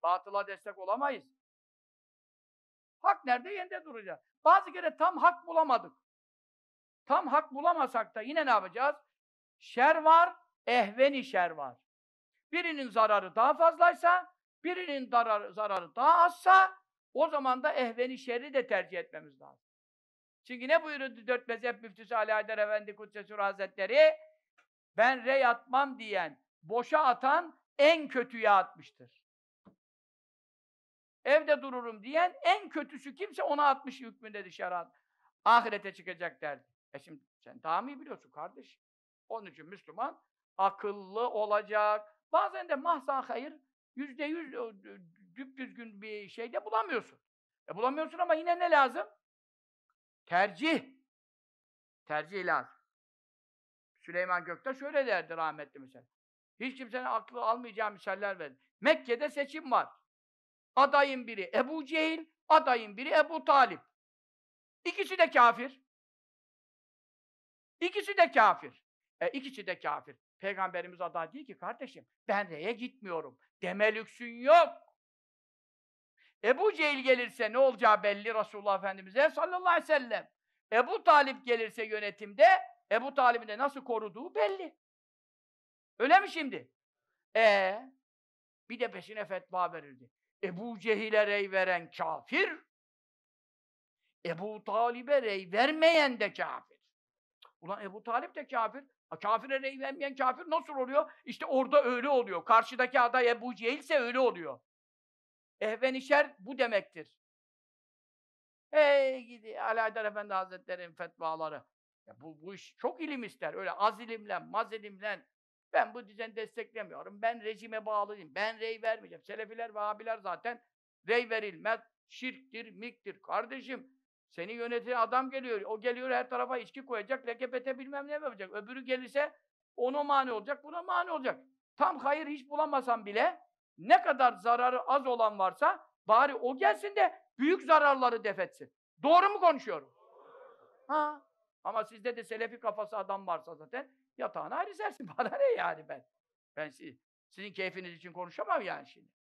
Batıla destek olamayız. Hak nerede? Yerinde duracağız. Bazı kere tam hak bulamadık. Tam hak bulamasak da yine ne yapacağız? Şer var, ehveni şer var. Birinin zararı daha fazlaysa, birinin zararı daha azsa, o zaman da ehveni şerri de tercih etmemiz lazım. Çünkü ne buyurdu dört mezhep müftüsü Ali Haydar Efendi Kudsesur Hazretleri? Ben rey atmam diyen, boşa atan en kötüye atmıştır. Evde dururum diyen en kötüsü kimse ona atmış hükmündedir şeriat. Ahirete çıkacak derdi. Şimdi sen daha mı iyi biliyorsun kardeş? Onun için Müslüman akıllı olacak. Bazen de mahza hayır, %100 düpdüzgün bir şeyde bulamıyorsun. Bulamıyorsun ama yine ne lazım? Tercih. Tercih lazım. Süleyman Göktaş şöyle derdi rahmetli mesela. Hiç kimsenin aklı almayacağı misaller verdi. Mekke'de seçim var. Adayın biri Ebu Cehil, adayın biri Ebu Talip. İkisi de kafir. İkisi de kafir. İkisi de kafir. Peygamberimiz aday değil ki kardeşim. Ben reye gitmiyorum. Deme lüksün yok. Ebu Cehil gelirse ne olacağı belli Resulullah Efendimiz'e sallallahu aleyhi ve sellem. Ebu Talip gelirse yönetimde Ebu Talip'in de nasıl koruduğu belli. Öyle mi şimdi? Bir de peşine fetva verildi. Ebu Cehil'e rey veren kafir, Ebu Talib'e rey vermeyen de kafir. Ulan Ebu Talip de kafir. Kafire rey vermeyen kafir nasıl oluyor? İşte orada öyle oluyor. Karşıdaki aday Ebu Cehil ise öyle oluyor. Ehven-i şer bu demektir. Gidi Ali Haydar Efendi Hazretleri'nin fetvaları. Ya bu iş çok ilim ister. Öyle az ilimle, maz ilimle. Ben bu düzeni desteklemiyorum. Ben rejime bağlıyım. Ben rey vermeyeceğim. Selefiler ve abiler zaten rey verilmez. Şirktir, miktir. Kardeşim, seni yöneten adam geliyor. O geliyor her tarafa içki koyacak. LGBT bilmem ne yapacak. Öbürü gelirse ona mani olacak, buna mani olacak. Tam hayır hiç bulamasam bile ne kadar zararı az olan varsa bari o gelsin de büyük zararları defetsin. Doğru mu konuşuyorum? Ha. Ama sizde de selefi kafası adam varsa zaten yatağına ayrı sersin. Bana ne yani ben? Ben sizin keyfiniz için konuşamam yani şimdi.